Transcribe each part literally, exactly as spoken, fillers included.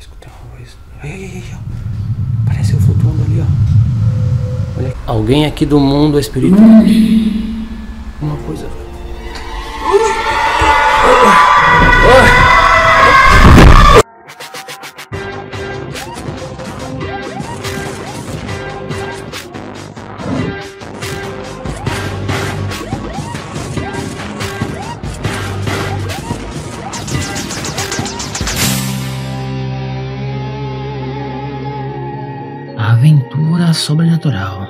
Escutei uma voz. Ai, ai, ai, ai. Parece eu flutuando ali, ó. Olha aqui. Alguém aqui do mundo espiritual. Uma coisa. Aventura sobrenatural.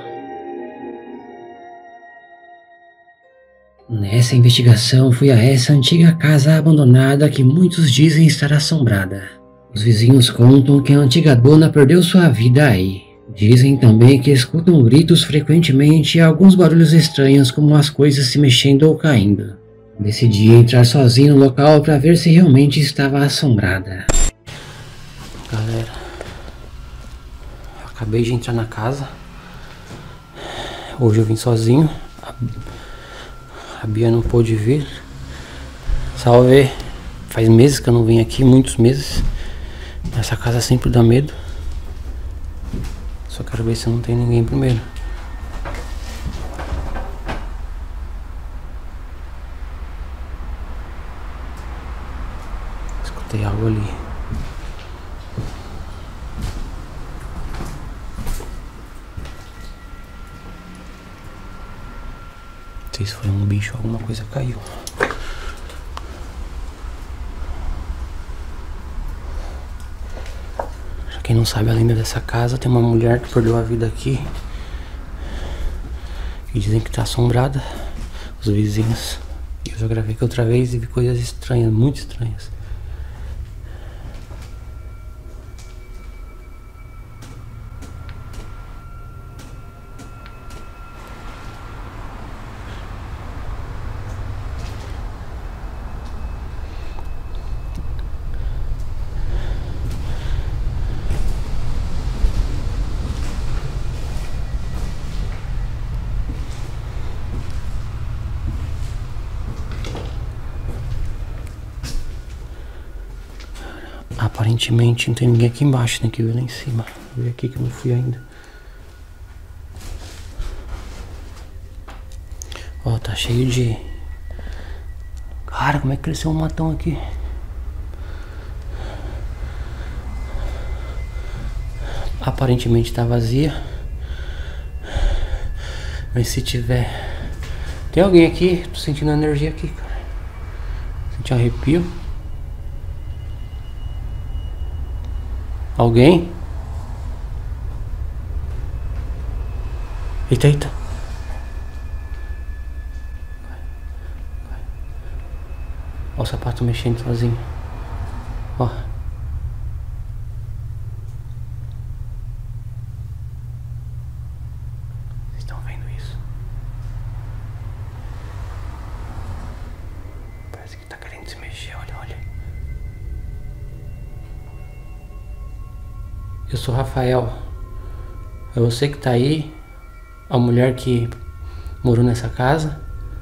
Nessa investigação fui a essa antiga casa abandonada que muitos dizem estar assombrada. Os vizinhos contam que a antiga dona perdeu sua vida aí. Dizem também que escutam gritos frequentemente e alguns barulhos estranhos como as coisas se mexendo ou caindo. Decidi entrar sozinho no local para ver se realmente estava assombrada. Galera, eu acabei de entrar na casa. Hoje eu vim sozinho. A Bia não pôde vir. Salve. Faz meses que eu não venho aqui, muitos meses. Essa casa sempre dá medo. Só quero ver se não tem ninguém primeiro. Escutei algo ali. Não sei se foi um bicho ou alguma coisa caiu. Pra quem não sabe a lenda dessa casa, tem uma mulher que perdeu a vida aqui. E dizem que tá assombrada. Os vizinhos. Eu já gravei aqui outra vez e vi coisas estranhas, muito estranhas. Aparentemente não tem ninguém aqui embaixo, tem que ver lá em cima. Vou ver aqui que eu não fui ainda. Ó, tá cheio de... Cara, como é que cresceu um matão aqui? Aparentemente tá vazia. Mas se tiver... Tem alguém aqui? Tô sentindo energia aqui, cara. Senti um arrepio. Alguém? Eita, eita. Ó o sapato mexendo sozinho. Ó. Vocês estão vendo isso? Parece que tá querendo se mexer, olha, olha. Eu sou Rafael. É você que tá aí. A mulher que morou nessa casa.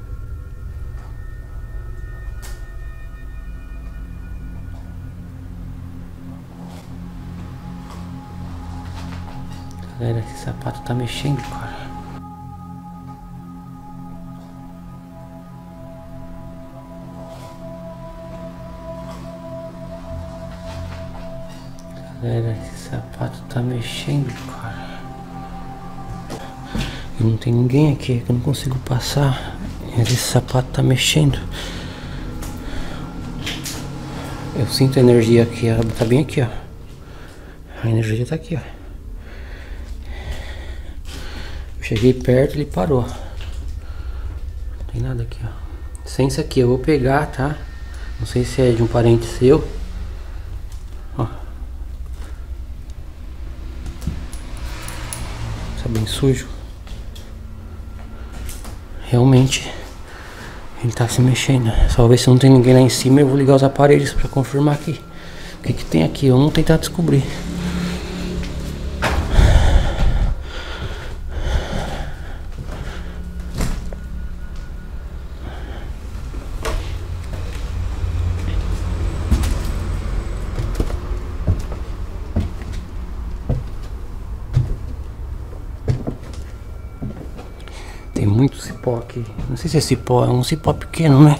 Galera, esse sapato tá mexendo, cara. Galera, esse sapato tá mexendo, cara. E não tem ninguém aqui, que eu não consigo passar. Mas esse sapato tá mexendo. Eu sinto a energia aqui, ela tá bem aqui, ó. A energia tá aqui, ó. Eu cheguei perto, ele parou. Não tem nada aqui, ó. Sem isso aqui, eu vou pegar, tá? Não sei se é de um parente seu. Ó. Tá bem sujo. Realmente ele tá se mexendo. Só ver se não tem ninguém lá em cima. Eu vou ligar os aparelhos pra confirmar aqui o que que tem aqui. Vamos tentar descobrir. muito cipó aqui. Não sei se é cipó, é um cipó pequeno, né?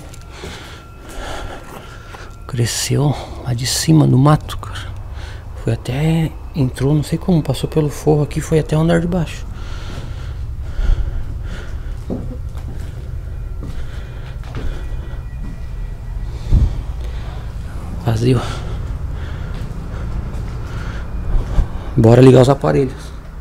Cresceu lá de cima do mato, cara. Foi até... Entrou, não sei como, passou pelo forro aqui, foi até o andar de baixo. Vazio. Bora ligar os aparelhos.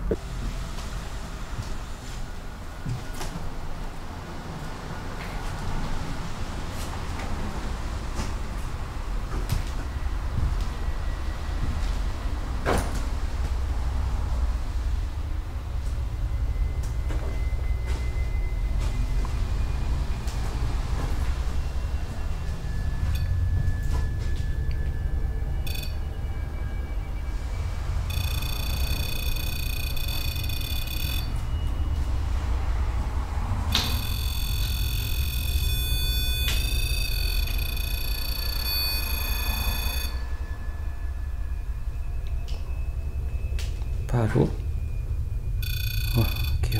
Parou. Ó, aqui, ó.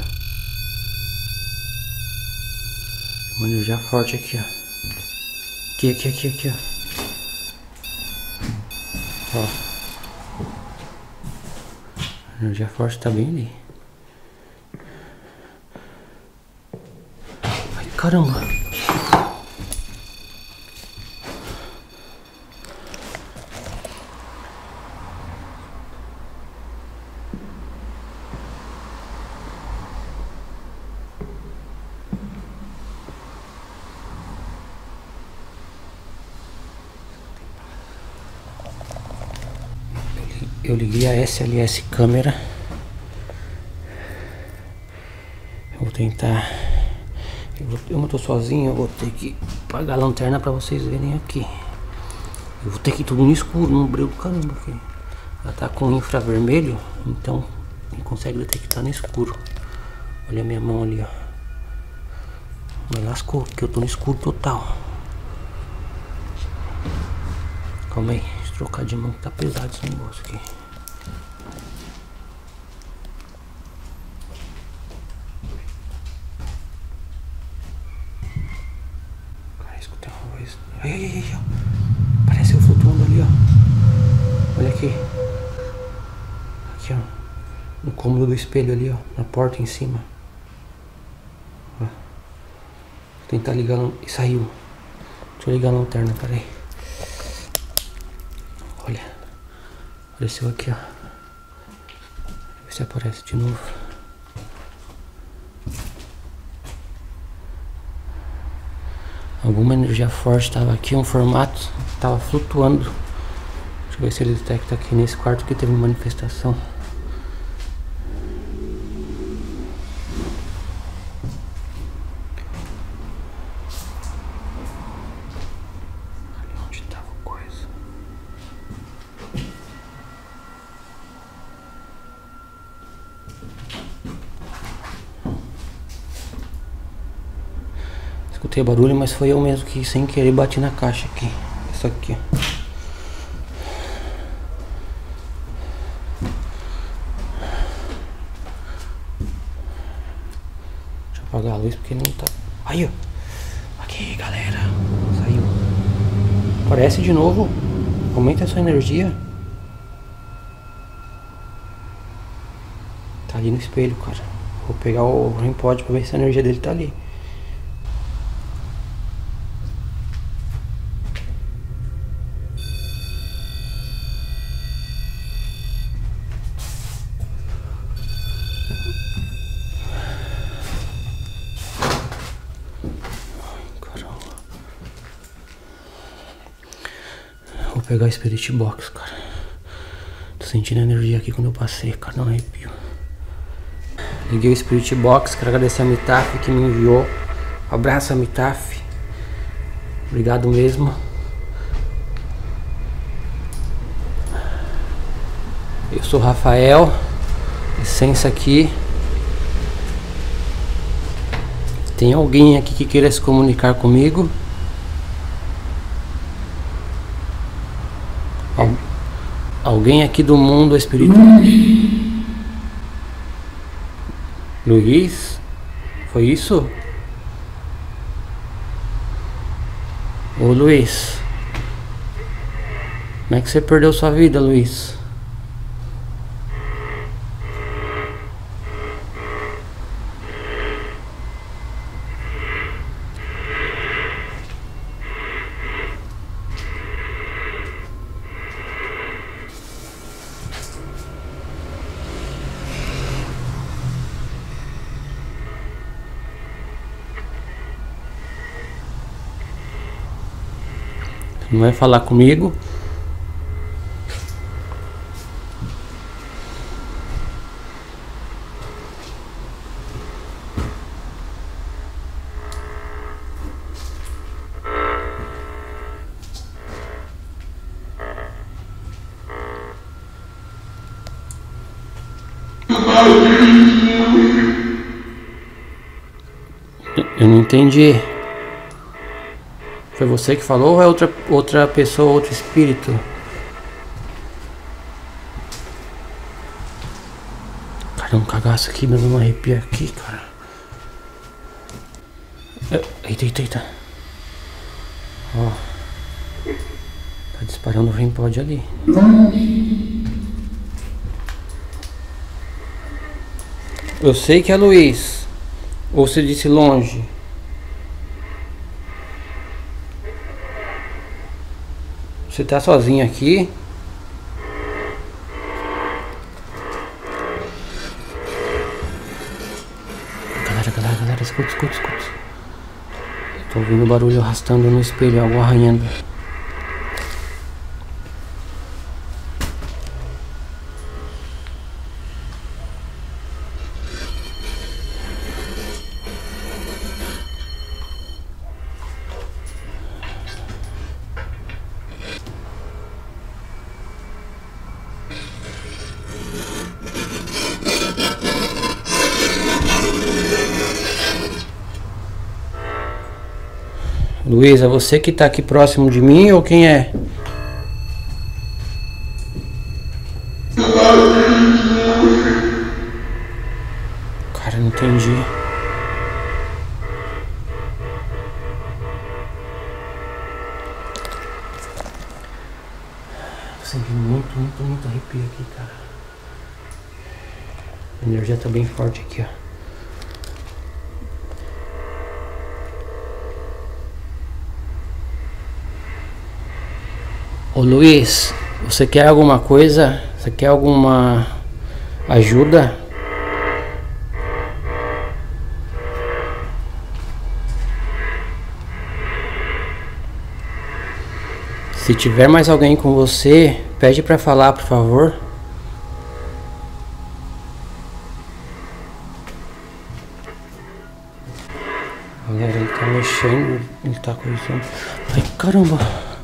Uma energia forte aqui, ó. Aqui, aqui, aqui, aqui, ó. Ó. A energia forte tá bem ali. Ai, caramba. Eu liguei a S L S câmera. Eu vou tentar. Eu, vou, eu não tô sozinho, eu vou ter que apagar a lanterna pra vocês verem aqui. Eu vou ter que ir tudo no escuro, no breu do caramba aqui. Ela tá com infravermelho, então ele consegue detectar no escuro. Olha a minha mão ali, ó. Me lascou, porque eu tô no escuro total. Calma aí, deixa eu trocar de mão que tá pesado esse negócio aqui. Cara, escutei uma voz. Ai, ai, ai, ai, ó. Parece eu flutuando ali, ó. Olha aqui. Aqui, ó. No cômodo do espelho ali, ó. Na porta em cima. Ó. Vou tentar ligar. E saiu. Deixa eu ligar a lanterna, peraí. Olha, apareceu aqui, ó. Ver se aparece de novo. Alguma energia forte estava aqui, um formato estava flutuando. Deixa eu ver se ele detecta aqui nesse quarto que teve uma manifestação. Escutei barulho, mas foi eu mesmo que sem querer bati na caixa aqui. Isso aqui. Deixa eu apagar a luz porque não tá. Aí, ó. Aqui, galera. Saiu. Aparece de novo. Aumenta a sua energia. Tá ali no espelho, cara. Vou pegar o REM-Pod pra ver se a energia dele tá ali. Vou pegar o Spirit Box, cara. Tô sentindo a energia aqui quando eu passei, cara, não arrepio. Liguei o Spirit Box, quero agradecer a Mitaf que me enviou. Abraço a Mitaf. Obrigado mesmo. Eu sou o Rafael. Licença aqui. Tem alguém aqui que queira se comunicar comigo? Al alguém aqui do mundo espiritual? Luiz? Foi isso? Ô Luiz, como é que você perdeu sua vida, Luiz? Não vai falar comigo? Eu não entendi. Foi você que falou ou é outra, outra pessoa, outro espírito? Cara, um cagaço aqui, me dando um arrepio aqui, cara. Eita, eita, eita. Ó. Tá disparando o REM-pod ali. Eu sei que é Luiz. Ou você disse longe? Você tá sozinho aqui? Galera, galera, galera, escuta, escuta, escuta. Eu tô ouvindo barulho arrastando no espelho, algo arranhando. Luiz, é você que tá aqui próximo de mim ou quem é? Cara, não entendi. Tô sentindo muito, muito, muito arrepio aqui, cara. A energia tá bem forte aqui, ó. Ô Luiz, você quer alguma coisa? Você quer alguma ajuda? Se tiver mais alguém com você, pede pra falar, por favor. Galera, ele tá mexendo, ele tá coisando. Ai, caramba!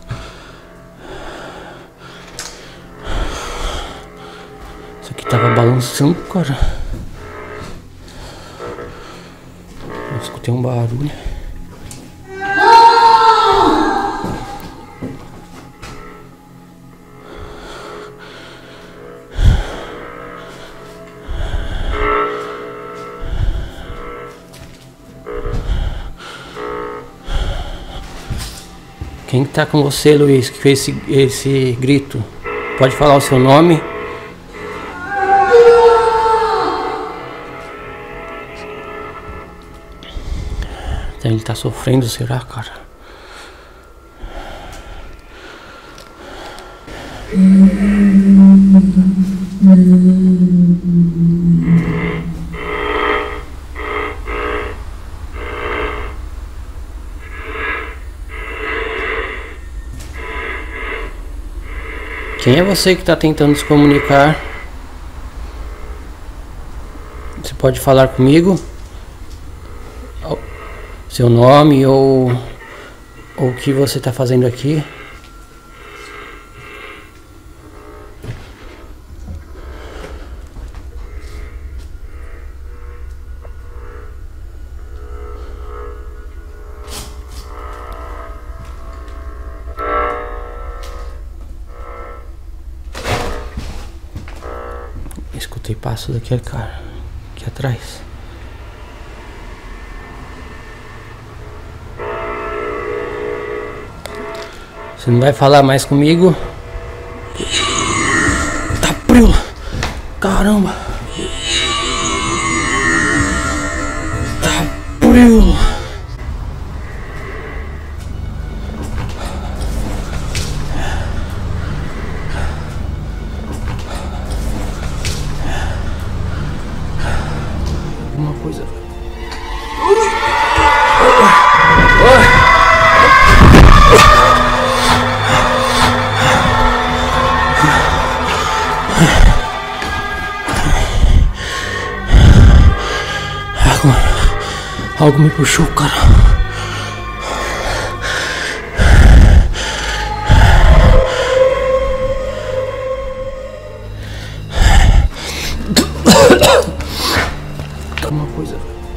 Tava balançando, cara. Eu escutei um barulho. Quem tá com você, Luiz, que fez esse, esse grito? Pode falar o seu nome? Ele tá sofrendo, será, cara? Quem é você que tá tentando se comunicar? Você pode falar comigo? Seu nome ou, ou o que você está fazendo aqui? Escutei passos aqui, cara, aqui atrás. Você não vai falar mais comigo? Tá frio! Caramba! Tá frio! Uma coisa. Algo, algo me puxou, cara. Uma coisa.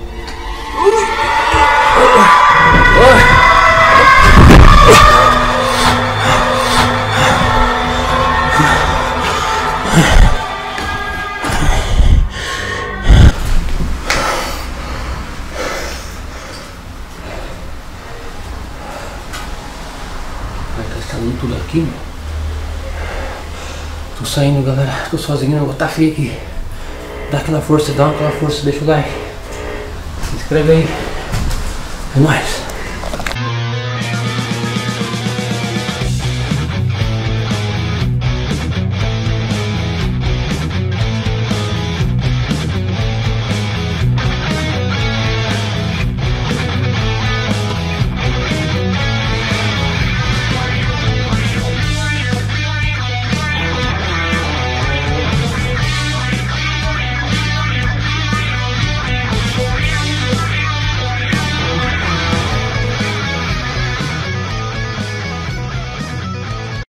Vai tá instalando tudo aqui, meu. Tô saindo, galera. Tô sozinho, não vou tá feio aqui. Dá aquela força, dá aquela força, deixa o like. Se inscreve aí. É nóis.